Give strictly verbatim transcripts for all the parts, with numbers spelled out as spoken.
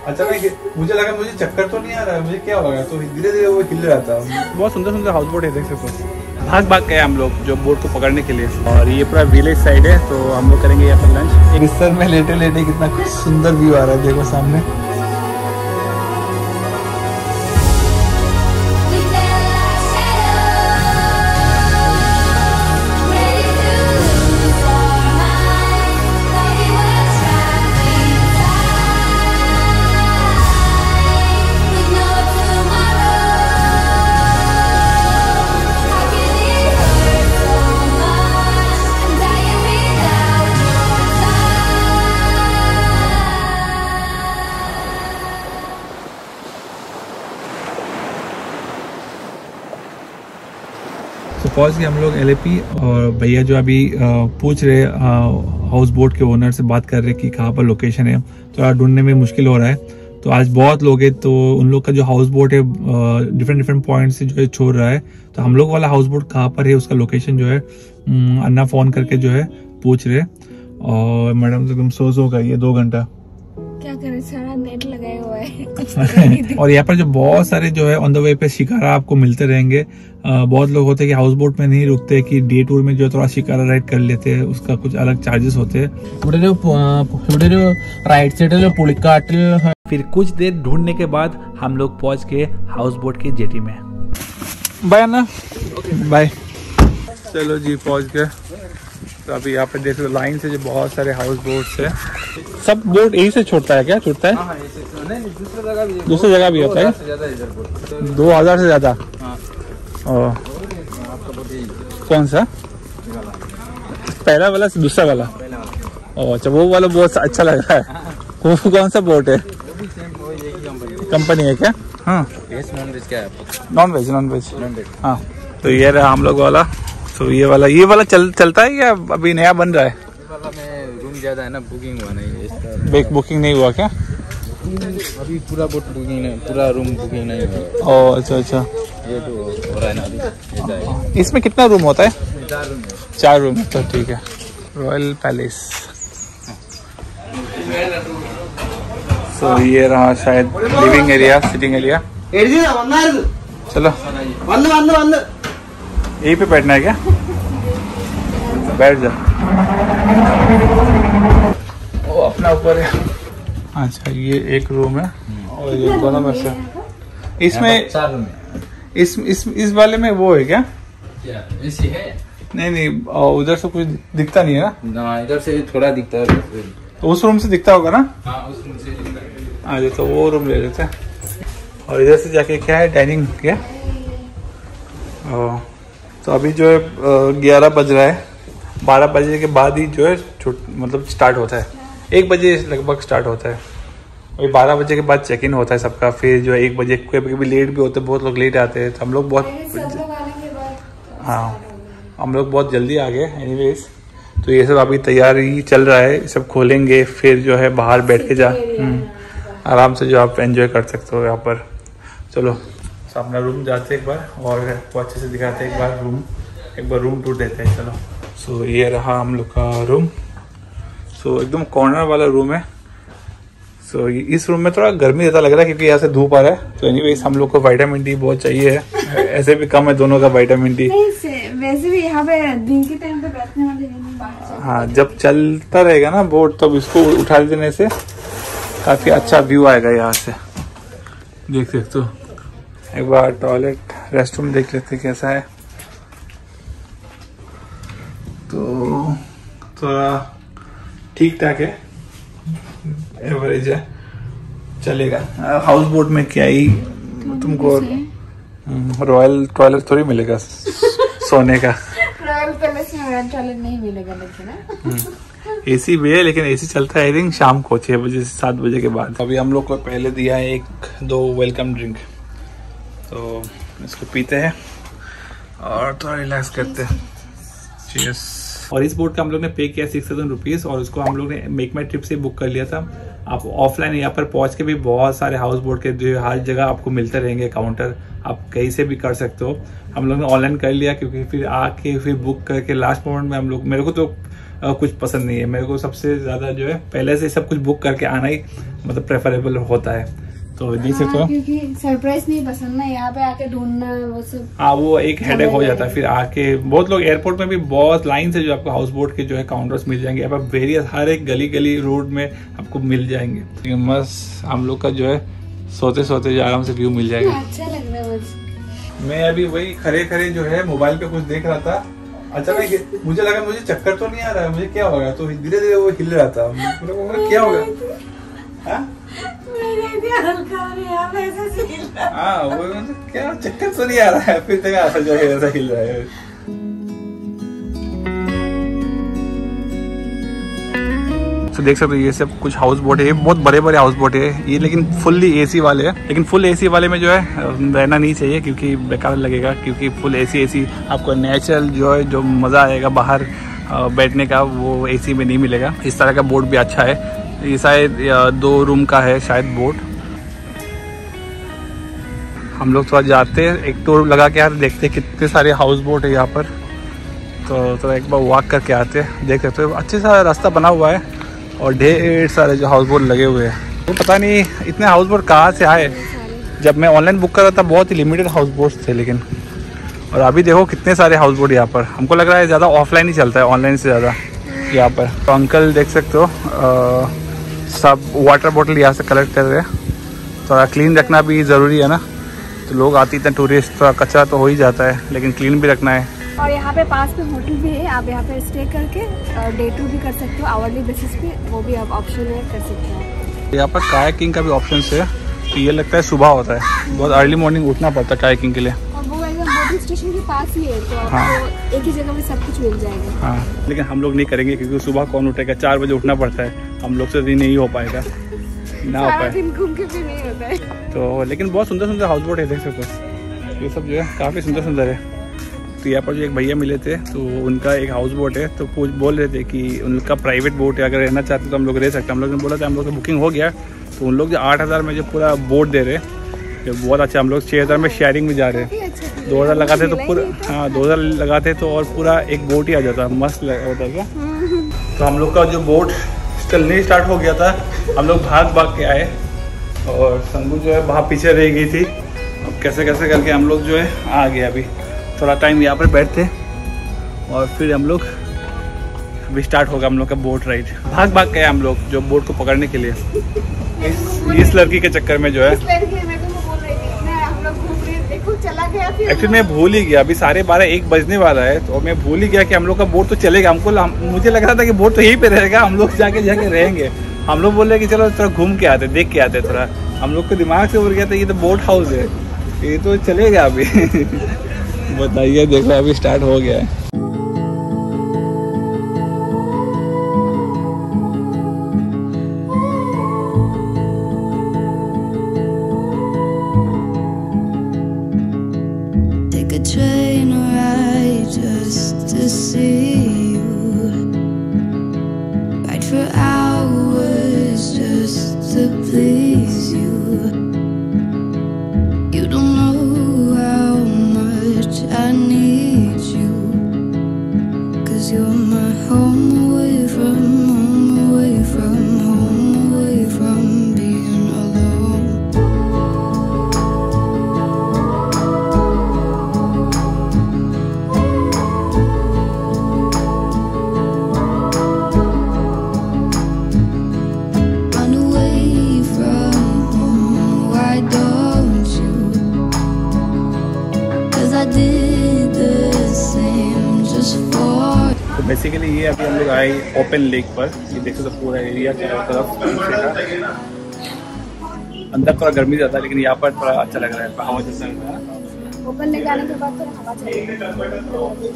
अचानक मुझे लगा मुझे चक्कर तो नहीं आ रहा है, मुझे क्या हो गया, तो धीरे धीरे वो हिल रहा था। बहुत सुंदर सुंदर हाउस बोट है, देख सकते हो। भाग भाग गए हम लोग जो बोट को पकड़ने के लिए। और ये पूरा विलेज साइड है, तो हम लोग करेंगे यहाँ पर लंच। बिस्तर में लेटे लेटे कितना सुंदर व्यू आ रहा है, देखो सामने। पहुंच गए हम लोग एल ए पी, और भैया जो अभी पूछ रहे हाउस बोट के ओनर से बात कर रहे कि कहाँ पर लोकेशन है, थोड़ा तो ढूंढने में मुश्किल हो रहा है। तो आज बहुत लोग हैं, तो उन लोग का जो हाउस बोट है डिफरेंट डिफरेंट पॉइंट से जो है छोड़ रहा है। तो हम लोग वाला हाउस बोट कहाँ पर है, उसका लोकेशन जो है अन्ना फोन करके जो है पूछ रहे। और मैडम तो एकदम सो सो गई है, दो घंटा क्या करें, सारा नेट लगाया हुआ है। और यहाँ पर जो बहुत सारे जो है ऑन द वे पे शिकारा आपको मिलते रहेंगे। आ, बहुत लोग होते हैं कि हाउस बोट में नहीं रुकते, कि डे टूर में जो थोड़ा शिकारा राइड कर लेते हैं, उसका कुछ अलग चार्जेस होते हैं। राइट साइड फिर कुछ देर ढूंढने के बाद हम लोग पहुंच गए हाउस बोट की जेटी में। बाय ना, बाय। चलो जी पहुंच गए। तो अभी यहाँ पे देख लो लाइन से जो बहुत सारे हाउस बोट्स है। सब बोट यही से छोड़ता है क्या? छोड़ता है दूसरी जगह भी होता है, दो हजार से ज्यादा। कौन सा? पहला वाला से दूसरा वाला? ओ अच्छा, वो वाला बहुत अच्छा लग रहा है। वो कौन सा बोट है? कंपनी है क्या? हाँ, नॉन वेज क्या है? नॉन वेज नॉन वेज हाँ। तो ये रहा हम लोग वाला। तो ये वाला ये वाला चल चलता है या अभी नया बन रहा है? वाला में रूम ज्यादा है ना, बुकिंग हुआ नहीं है। इसका बुकिंग नहीं हुआ क्या? अभी पूरा बोट बुकिंग नहीं, पूरा रूम बुकिंग नहीं हुआ। ओह अच्छा अच्छा, ये तो हो रहा है ना अभी। इसमें कितना रूम होता है? चार रूम। चार रूम, तो ठीक है। Royal palace. तो ये रहा शायद लिविंग एरिया, सिटिंग एरिया। चलो यहीं पे बैठना है क्या? बैठ जा। वो अपना ऊपर है। अच्छा ये एक रूम है और ये दोनों में से इसमें चार रूम है। इस इस इस वाले में वो है क्या? क्या एसी है? नहीं नहीं, उधर से कुछ दिखता नहीं है ना, इधर से थोड़ा दिखता है। तो उस रूम से दिखता होगा ना? हाँ, उस रूम से दिखता है। हाँ जी, तो वो रूम ले लेते हैं। और इधर से जाके क्या है, डाइनिंग क्या? तो अभी जो है ग्यारह बज रहा है, बारह बजे के बाद ही जो है छुट मतलब स्टार्ट होता है। एक बजे लगभग स्टार्ट होता है, वही बारह बजे के बाद चेक इन होता है सबका। फिर जो है एक बजे कभी कभी लेट भी होते हैं, बहुत लोग लेट आते हैं। तो हम लोग बहुत हाँ हम लोग बहुत जल्दी आ गए। एनीवेज, तो ये सब अभी तैयारी चल रहा है, सब खोलेंगे फिर जो है बाहर बैठ के जा आराम से जो आप एंजॉय कर सकते हो यहाँ पर। चलो अपना रूम जाते एक बार और आपको अच्छे से दिखाते हैं, एक बार रूम एक बार रूम टूर देते हैं। चलो। सो so, ये रहा हम लोग का रूम। सो so, एकदम कॉर्नर वाला रूम है। सो so, इस रूम में थोड़ा गर्मी ज़्यादा लग रहा है क्योंकि यहाँ से धूप आ रहा है। तो एनीवेज हम लोग को विटामिन डी बहुत चाहिए है। ऐसे भी कम है दोनों का विटामिन डी। वैसे भी यहाँ पे दिन के टाइम पे बैठने वाले। हाँ, जब चलता रहेगा ना बोट तब इसको उठा देने से काफ़ी अच्छा व्यू आएगा यहाँ से, देख सकते हो। एक बार टॉयलेट रेस्टरूम देख लेते कैसा है। तो थोड़ा ठीक ठाक है, एवरेज है, चलेगा। हाउस बोट में क्या ही तुमको रॉयल टॉयलेट थोड़ी मिलेगा सोने का। रॉयल पैलेस में रॉयल टॉयलेट नहीं मिलेगा लेकिन एसी भी है, लेकिन एसी चलता है आई थिंक शाम को छह बजे से सात बजे के बाद। अभी हम लोग को पहले दिया है एक दो वेलकम ड्रिंक, तो इसको पीते हैं और थोड़ा रिलैक्स करते हैं। चीयर्स। और इस बोट का हम लोग ने पे किया सिक्स थाउजेंड रुपीज़ और उसको हम लोग ने मेक माई ट्रिप से बुक कर लिया था। आप ऑफलाइन यहाँ पर पहुँच के भी बहुत सारे हाउस बोट के जो हर जगह आपको मिलते रहेंगे काउंटर, आप कहीं से भी कर सकते हो। हम लोग ने ऑनलाइन कर लिया क्योंकि फिर आके फिर बुक करके लास्ट मोमेंट में हम लोग, मेरे को तो आ, कुछ पसंद नहीं है। मेरे को सबसे ज़्यादा जो है पहले से सब कुछ बुक करके आना ही मतलब प्रेफरेबल होता है। तो देख सकते हो, क्योंकि सरप्राइज नहीं पसंद ना, यहाँ पे आके ढूंढना वो सब, हाँ वो एक हेडेक हो जाता है। फिर आके बहुत लोग एयरपोर्ट में भी बहुत लाइन से जो आपको हाउस बोट के जो है काउंटर्स मिल जाएंगे, यहाँ पर वेरियस हर एक गली गली रोड में आपको मिल जाएंगे। मस्त हम लोग का जो है सोते सोते जो आराम से व्यू मिल जाएगा। अच्छा लग रहा है बस। मैं अभी वही खड़े खड़े जो है मोबाइल पे कुछ देख रहा था, अचानक मुझे लगा मुझे चक्कर तो नहीं आ रहा है, मुझे क्या होगा, तो धीरे धीरे वो हिल रहा था, क्या होगा हाँ वो क्या चक्कर तो नहीं आ रहा है, फिर देखा ऐसा जो है ऐसा हिल रहा है। तो देख सकते हो ये सब कुछ हाउस बोट है, बहुत बड़े बड़े हाउस बोट है ये, लेकिन फुल्ली एसी वाले हैं। लेकिन फुल एसी वाले में जो है रहना नहीं चाहिए क्योंकि बेकार लगेगा, क्योंकि फुल एसी एसी आपको नेचुरल जो है जो मज़ा आएगा बाहर बैठने का वो एसी में नहीं मिलेगा। इस तरह का बोट भी अच्छा है, ये शायद दो रूम का है शायद बोट। हम लोग थोड़ा जाते हैं, एक टूर लगा के यार देखते हैं कितने सारे हाउस बोट है यहाँ पर, तो तो एक बार वॉक करके आते हैं। देख सकते हो अच्छे सा रास्ता बना हुआ है और ढेर सारे जो हाउस बोट लगे हुए हैं। तो पता नहीं इतने हाउस बोट कहाँ से आए, जब मैं ऑनलाइन बुक कर रहा था बहुत ही लिमिटेड हाउस बोट्स थे, लेकिन और अभी देखो कितने सारे हाउस बोट यहाँ पर। हमको लग रहा है ज़्यादा ऑफलाइन ही चलता है ऑनलाइन से ज़्यादा यहाँ पर। तो अंकल देख सकते हो आ, सब वाटर बोतल यहाँ से कलेक्ट कर रहे हैं। थोड़ा क्लीन रखना भी ज़रूरी है ना, तो लोग आते इतने टूरिस्ट, थोड़ा कचरा तो हो ही जाता है, लेकिन क्लीन भी रखना है। और यहाँ पे पास में होटल भी है, आप यहाँ पे स्टे करके डे टू भी कर सकते हो, आवरली बेसिस पे, वो भी आप ऑप्शन है कर सकते हो। यहाँ पर कायाकिंग का भी ऑप्शन है, तो ये लगता है सुबह होता है, बहुत अर्ली मॉर्निंग उठना पड़ता है कायाकिंग के लिए। और वो एकदम बोटिंग स्टेशन के पास ही है, तो आपको हाँ। एक ही जगह में सब कुछ मिल जाएगा। हाँ, लेकिन हम लोग नहीं करेंगे क्योंकि सुबह कौन उठेगा, चार बजे उठना पड़ता है, हम लोग से भी नहीं हो पाएगा, ना हो पाए दिन घूम के भी नहीं होता है। तो लेकिन बहुत सुंदर सुंदर हाउस बोट है, देख सकते हो ये सब जो है काफ़ी सुंदर सुंदर है। तो यहाँ पर जो एक भैया मिले थे, तो उनका एक हाउस बोट है, तो पूछ बोल रहे थे कि उनका प्राइवेट बोट है, अगर रहना चाहते तो हम लोग रह सकते हैं। हम लोग ने बोला था हम लोग का बुकिंग हो गया, तो उन लोग जो आठ हज़ार में जो पूरा बोट दे रहे तो बहुत अच्छा। हम लोग छः हज़ार में शेयरिंग में जा रहे हैं, दो हज़ार लगाते तो पूरा, हाँ दो हज़ार लगाते तो और पूरा एक बोट ही आ जाता, मस्त होता क्या। तो हम लोग का जो बोट चलने स्टार्ट हो गया था, हम लोग भाग भाग के आए और संगू जो है वहाँ पीछे रह गई थी। अब कैसे कैसे करके हम लोग जो है आ गए। अभी थोड़ा टाइम यहाँ पर बैठते और फिर हम लोग अभी स्टार्ट होगा हम लोग का बोट राइड। भाग भाग गए हम लोग जो बोट को पकड़ने के लिए, इस, इस लड़की के चक्कर में जो है एक्चुअली मैं भूल ही गया, अभी साढ़े बारह एक बजने वाला है, तो मैं भूल ही गया कि हम लोग का बोट तो चलेगा। हमको हम, मुझे लग रहा था कि बोट तो यहीं पे रहेगा, हम लोग जाके जाके रहेंगे। हम लोग बोल रहे कि चलो थोड़ा घूम के आते, देख के आते थोड़ा। हम लोग को दिमाग से उड़ गया था ये तो बोट हाउस है, ये तो चलेगा अभी। बताइए देख लो अभी स्टार्ट हो गया है। Train ride just to see you, ride for hours just to please you. You don't know how much I need you, 'cause you're my home away from home, away from home, away from being alone. Basically ये अभी हम लोग आए open lake पर, ये देखो तो पूरा एरिया चारों तरफ का। अंदर थोड़ा गर्मी ज़्यादा है, लेकिन यहाँ पर थोड़ा अच्छा लग रहा है, हवा चलता है। ओपन लेक आने के बाद तो हवा चलेगी।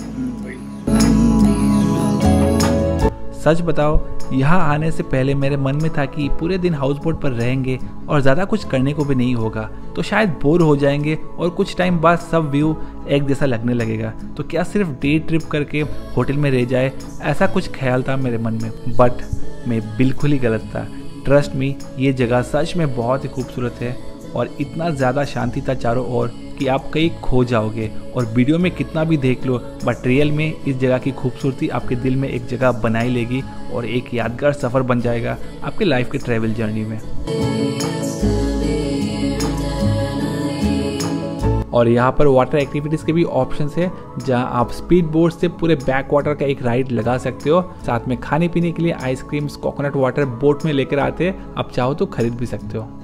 सच बताओ, यहाँ आने से पहले मेरे मन में था कि पूरे दिन हाउस बोट पर रहेंगे और ज़्यादा कुछ करने को भी नहीं होगा, तो शायद बोर हो जाएंगे और कुछ टाइम बाद सब व्यू एक जैसा लगने लगेगा, तो क्या सिर्फ डे ट्रिप करके होटल में रह जाए, ऐसा कुछ ख्याल था मेरे मन में। बट मैं बिल्कुल ही गलत था। ट्रस्ट मी, ये जगह सच में बहुत ही खूबसूरत है और इतना ज़्यादा शांति था चारों ओर कि आप कहीं खो जाओगे और वीडियो में कितना भी देख लो, बट रियल में इस जगह की खूबसूरती आपके दिल में एक जगह बनाई लेगी और एक यादगार सफ़र बन जाएगा आपके लाइफ के ट्रैवल जर्नी में। और यहाँ पर वाटर एक्टिविटीज़ के भी ऑप्शंस है, जहाँ आप स्पीड बोट से पूरे बैक वाटर का एक राइड लगा सकते हो। साथ में खाने पीने के लिए आइसक्रीम्स, कोकोनट वाटर बोट में लेकर आते हैं, आप चाहो तो खरीद भी सकते हो।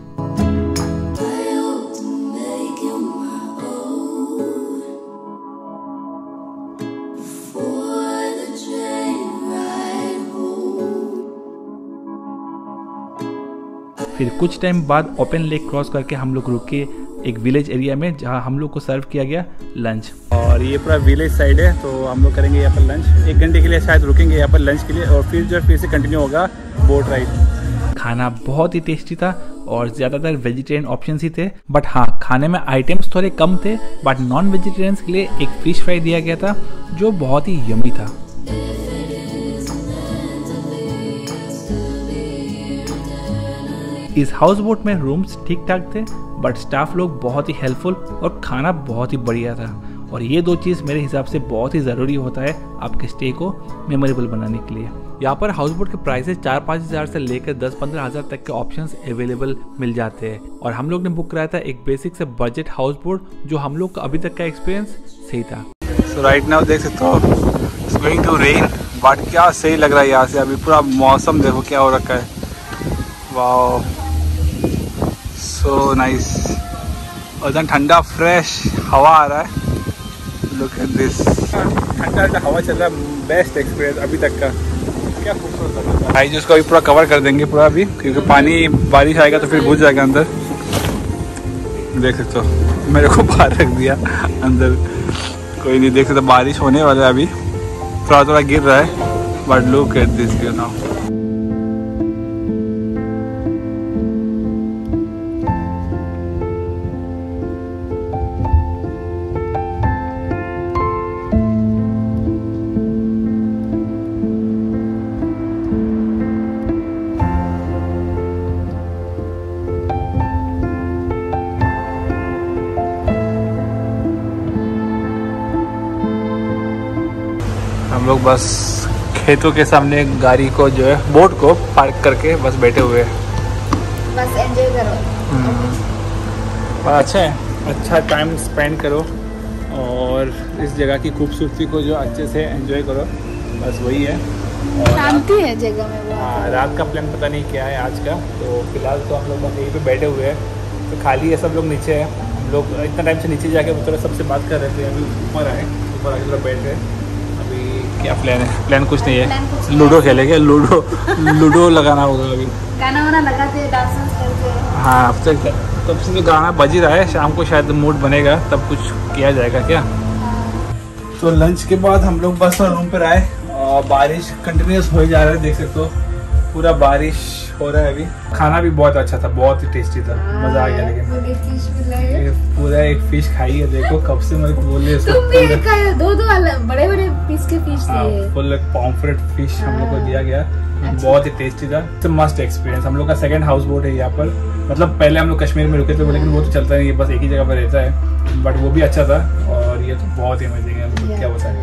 फिर कुछ टाइम बाद ओपन लेक क्रॉस करके हम लोग रुके एक विलेज एरिया में, जहां हम लोग को सर्व किया गया लंच। और ये पूरा विलेज साइड है, तो हम लोग करेंगे यहाँ पर लंच। एक घंटे के लिए शायद रुकेंगे यहाँ पर लंच के लिए, और फिर जो फिर से कंटिन्यू होगा बोट राइड। खाना बहुत ही टेस्टी था और ज़्यादातर वेजिटेरियन ऑप्शंस ही थे, बट हाँ खाने में आइटम्स थोड़े कम थे। बट नॉन वेजिटेरियंस के लिए एक फ़िश फ्राई दिया गया था जो बहुत ही यमी था। इस हाउस बोट में रूम्स ठीक ठाक थे, बट स्टाफ लोग बहुत ही हेल्पफुल और खाना बहुत ही बढ़िया था। और ये दो चीज़ मेरे हिसाब से बहुत ही ज़रूरी होता है आपके स्टे को मेमोरेबल बनाने के लिए। यहाँ पर हाउस बोट के प्राइसेस चार पाँच हज़ार से लेकर दस पंद्रह हज़ार तक के ऑप्शंस अवेलेबल मिल जाते हैं। और हम लोग ने बुक कराया था एक बेसिक से बजट हाउस बोट, जो हम लोग का अभी तक का एक्सपीरियंस सही था। सो राइट नाउ देख सकते हो it's going to rain, but क्या सही लग रहा है यहाँ से। अभी पूरा मौसम देखो क्या हो रखा है, वाओ सो नाइस। और एकदम ठंडा फ्रेश हवा आ रहा है, लुक एट दिस। ठंडा ठंडा हवा चल रहा है, बेस्ट एक्सपीरियंस अभी तक का। क्या खूबसूरत भाई, जो उसको अभी पूरा कवर कर देंगे पूरा अभी, क्योंकि पानी बारिश आएगा तो फिर घुस जाएगा अंदर। देख सकते हो मेरे को बाहर रख दिया अंदर, कोई नहीं देख सकता। बारिश होने वाला है, अभी थोड़ा थोड़ा गिर रहा है, but look at this view now. हम लोग बस खेतों के सामने गाड़ी को जो है बोट को पार्क करके बस बैठे हुए हैं, बस एंजॉय करो। अच्छा है, अच्छा टाइम स्पेंड करो और इस जगह की खूबसूरती को जो अच्छे से एंजॉय करो, बस वही है। और शांति है जगह में वो। हाँ, रात का प्लान पता नहीं क्या है आज का, तो फिलहाल तो हम लोग बस यहीं पे बैठे हुए हैं, तो खाली है, सब लोग नीचे हैं। हम लोग इतना टाइम से नीचे जाके थोड़ा सबसे बात कर रहे थे, अभी ऊपर आए, ऊपर आके थोड़ा बैठ रहे। क्या प्लान है? प्लान कुछ नहीं है, लूडो खेलेंगे, लूडो लूडो लगाना होगा अभी, गाना वाना लगाते हैं, डांस करते हैं। हाँ अब तक तब से तो गाना बज ही रहा है, शाम को शायद मूड बनेगा तब कुछ किया जाएगा क्या। तो लंच के बाद हम लोग बस रूम पर आए और बारिश कंटिन्यूस हो जा रहा है, देख सकते हो पूरा बारिश हो रहा है अभी। खाना भी बहुत अच्छा था, बहुत ही टेस्टी था, मजा आ गया। लेकिन पूरा एक फिश खाई है, देखो कब से मेरे को बोल रहे हैं दो दो बड़े बड़े पीस के फिश दिए, फुल पॉम्फ्रेट फिश हम लोग को दिया गया, बहुत ही टेस्टी था। मस्त एक्सपीरियंस। हम लोग का सेकंड हाउस बोट है यहाँ पर, मतलब पहले हम लोग कश्मीर में रुके थे, लेकिन वो तो चलता नहीं है, बस एक ही जगह पर रहता है, बट वो भी अच्छा था। और ये तो बहुत ही अमेजिंग है, क्या बताएं।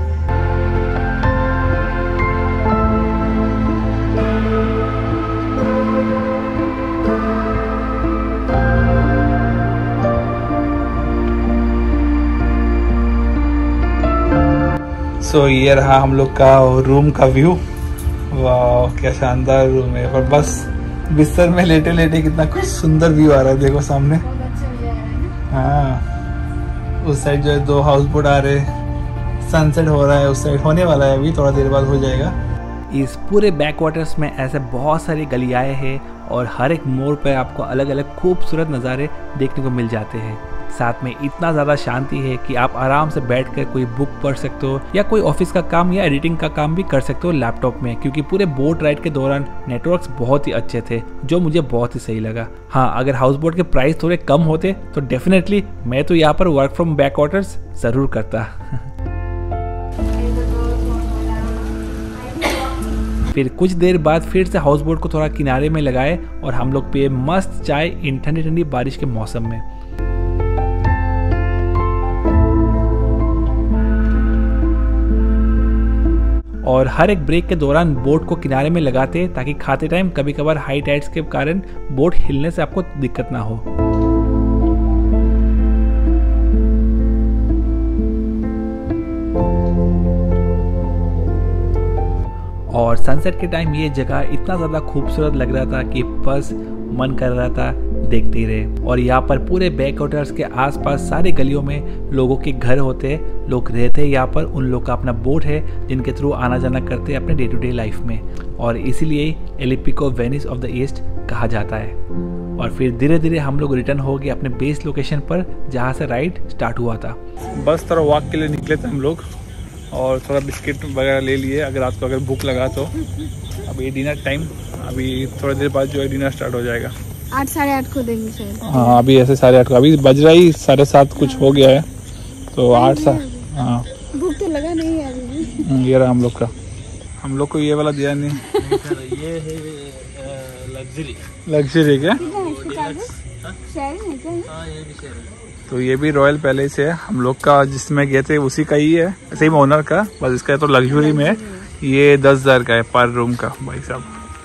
सो so, ये रहा हम लोग का रूम का व्यू। वाह क्या शानदार रूम है, पर बस बिस्तर में लेटे लेटे कितना कुछ सुंदर व्यू आ रहा है, देखो सामने। हाँ उस साइड जो है दो हाउस बोट आ रहे, सनसेट हो रहा है, उस साइड होने वाला है, अभी थोड़ा देर बाद हो जाएगा। इस पूरे बैक वाटर्स में ऐसे बहुत सारी गलियाएं हैं और हर एक मोड़ पर आपको अलग अलग खूबसूरत नज़ारे देखने को मिल जाते हैं। साथ में इतना ज़्यादा शांति है कि आप आराम से बैठकर कोई बुक पढ़ सकते हो या कोई ऑफिस का काम या एडिटिंग का काम भी कर सकते हो लैपटॉप में, क्योंकि पूरे बोट राइड के दौरान नेटवर्क्स बहुत ही अच्छे थे, जो मुझे बहुत ही सही लगा। हाँ अगर हाउस बोट के प्राइस थोड़े कम होते तो डेफिनेटली मैं तो यहाँ पर वर्क फ्रॉम बैक वाटर्स ज़रूर करता। फिर कुछ देर बाद फिर से हाउस बोट को थोड़ा किनारे में लगाए और हम लोग पिए मस्त चाय इन ठंडी ठंडी बारिश के मौसम में। और हर एक ब्रेक के दौरान बोट को किनारे में लगाते ताकि खाते टाइम कभी कभार हाई टाइड्स के कारण बोट हिलने से आपको दिक्कत ना हो। और सनसेट के टाइम ये जगह इतना ज़्यादा खूबसूरत लग रहा था कि बस मन कर रहा था देखते ही रहे। और यहाँ पर पूरे बैक वाटर्स के आसपास सारे गलियों में लोगों के घर होते, लोग रहते यहाँ पर, उन लोग का अपना बोट है जिनके थ्रू आना जाना करते हैं अपने डे टू डे लाइफ में। और इसीलिए एलिपी को वेनिस ऑफ द ईस्ट कहा जाता है। और फिर धीरे धीरे हम लोग रिटर्न हो गए अपने बेस लोकेशन पर जहाँ से राइड स्टार्ट हुआ था। बस थोड़ा वॉक के लिए निकले थे हम लोग और थोड़ा बिस्किट वगैरह ले लिए अगर रात को अगर भूख लगा तो। अब ये डिनर टाइम, अभी थोड़ी देर बाद जो है डिनर स्टार्ट हो जाएगा। आठ साढ़े आठ को देंगे शायद। हाँ अभी ऐसे साढ़े आठ को, अभी बज रहा ही साढ़े सात कुछ हो गया है तो आठ सा हाँ भूख तो लगा नहीं है अभी। ये रहा हम लोग का, हम लोग को ये वाला दिया नहीं। ये है लग्जरी। लग्जरी क्या? शेयरिंग है क्या? हाँ ये भी शेयरिंग। तो ये भी रॉयल पैलेस है हम लोग का, जिसमें गए थे उसी का ही है, सेम ओनर का, बस इसका तो लग्जरी में है। ये दस हजार का है पर रूम का भाई साहब।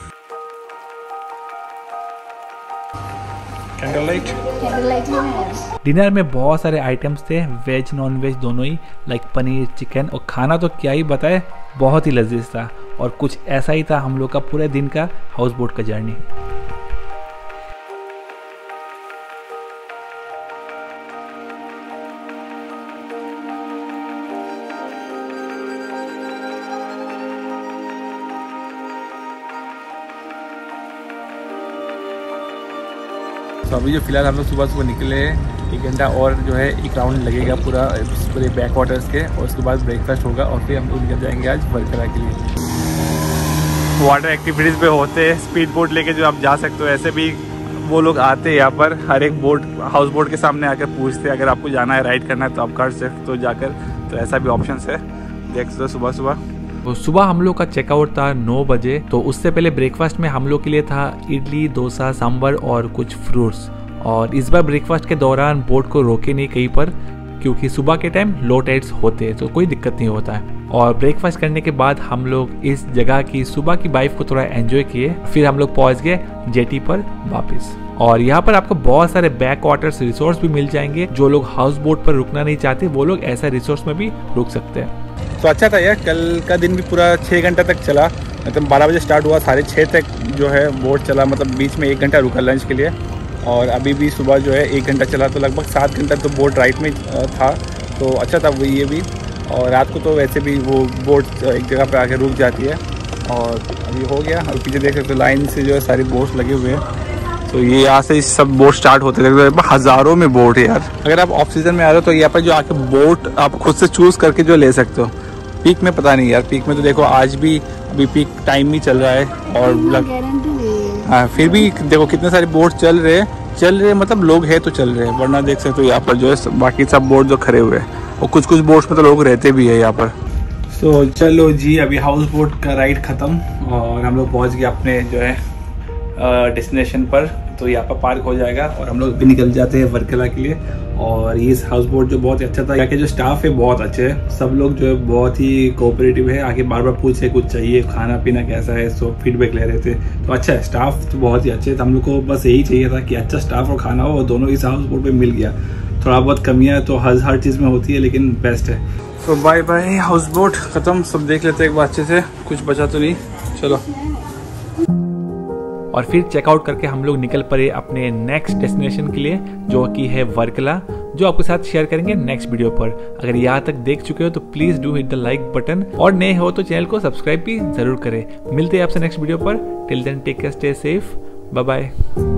कैंडल लाइट कैंडल लाइट में है। डिनर में बहुत सारे आइटम्स थे, वेज नॉन वेज दोनों ही, लाइक पनीर चिकन, और खाना तो क्या ही बताए, बहुत ही लजीज था। और कुछ ऐसा ही था हम लोग का पूरे दिन का हाउस बोट का जर्नी। तो अभी जो फिलहाल हम लोग सुबह सुबह निकले, एक घंटा और जो है एक राउंड लगेगा पूरा पूरे बैक वाटर्स के, और उसके बाद ब्रेकफास्ट होगा और फिर हम लोग निकल जाएंगे आज वर्कला के लिए। वाटर एक्टिविटीज़ पे होते हैं, स्पीड बोट लेके जो आप जा सकते हो, ऐसे भी वो लोग आते हैं यहाँ पर, हर एक बोट हाउस बोट के सामने आकर पूछते हैं अगर आपको जाना है राइड करना है तो आप कर सकते हो जाकर, तो ऐसा भी ऑप्शन है देख सकते हो सुबह सुबह। तो सुबह हम लोग का चेकआउट था नौ बजे, तो उससे पहले ब्रेकफास्ट में हम लोग के लिए था इडली, डोसा, सांभर और कुछ फ्रूट्स। और इस बार ब्रेकफास्ट के दौरान बोट को रोके नहीं कहीं पर, क्योंकि सुबह के टाइम लो टाइड्स होते हैं तो कोई दिक्कत नहीं होता है। और ब्रेकफास्ट करने के बाद हम लोग इस जगह की सुबह की वाइब को थोड़ा एंजॉय किए, फिर हम लोग पहुंच गए जेटी पर वापस। और यहाँ पर आपको बहुत सारे बैक वाटर्स रिसोर्स भी मिल जाएंगे, जो लोग हाउस बोट पर रुकना नहीं चाहते वो लोग ऐसा रिसोर्स में भी रुक सकते हैं। तो अच्छा था यार, कल का दिन भी पूरा छः घंटा तक चला, मतलब बारह बजे स्टार्ट हुआ, साढ़े छः तक जो है बोट चला, मतलब बीच में एक घंटा रुका लंच के लिए, और अभी भी सुबह जो है एक घंटा चला, तो लगभग सात घंटा तो बोट राइट में था, तो अच्छा था वो ये भी। और रात को तो वैसे भी वो बोट एक जगह पे आके रुक जाती है, और अभी हो गया। और पीछे देख सकते हो लाइन से जो है सारी बोट्स लगे हुए हैं, तो ये यहाँ से सब बोट स्टार्ट होते थे, हज़ारों में बोट है यार। अगर आप ऑफ सीजन में आ रहे हो तो यहाँ पर जो आके बोट आप खुद से चूज़ करके जो ले सकते हो। पीक में पता नहीं यार, पीक में तो देखो आज भी अभी पीक टाइम ही चल रहा है, और लग हाँ फिर भी देखो कितने सारे बोट चल रहे चल रहे मतलब लोग हैं तो चल रहे हैं, वरना देख सकते हो यहाँ पर जो है बाकी सब बोट जो खड़े हुए हैं, और कुछ कुछ बोट्स में तो लोग रहते भी है यहाँ पर। तो so, चलो जी, अभी हाउस बोट का राइड ख़त्म और हम लोग पहुँच गए अपने जो है डेस्टिनेशन पर। तो यहाँ पर पार्क हो जाएगा और हम लोग भी निकल जाते हैं वर्कला के लिए। और ये हाउस बोट जो बहुत ही अच्छा था, यहाँ के जो स्टाफ है बहुत अच्छे हैं, सब लोग जो है बहुत ही कोऑपरेटिव है, आके बार बार पूछे कुछ चाहिए, खाना पीना कैसा है, सो फीडबैक ले रहे थे। तो अच्छा है, स्टाफ तो बहुत ही अच्छे थे। हम लोग को बस यही चाहिए था कि अच्छा स्टाफ और खाना हो, और दोनों इस हाउस बोट पे मिल गया। थोड़ा बहुत कमियाँ तो हर हर चीज़ में होती है, लेकिन बेस्ट है। तो बाय बाय, हाउस बोट ख़त्म, सब देख लेते हैं एक बार अच्छे से, कुछ बचा तो नहीं। चलो, और फिर चेकआउट करके हम लोग निकल पड़े अपने नेक्स्ट डेस्टिनेशन के लिए, जो कि है वर्कला, जो आपके साथ शेयर करेंगे नेक्स्ट वीडियो पर। अगर यहाँ तक देख चुके हो तो please do hit the like button, और नए हो तो चैनल को सब्सक्राइब भी जरूर करें। मिलते हैं आपसे नेक्स्ट वीडियो पर। Till then take care, stay safe, bye bye.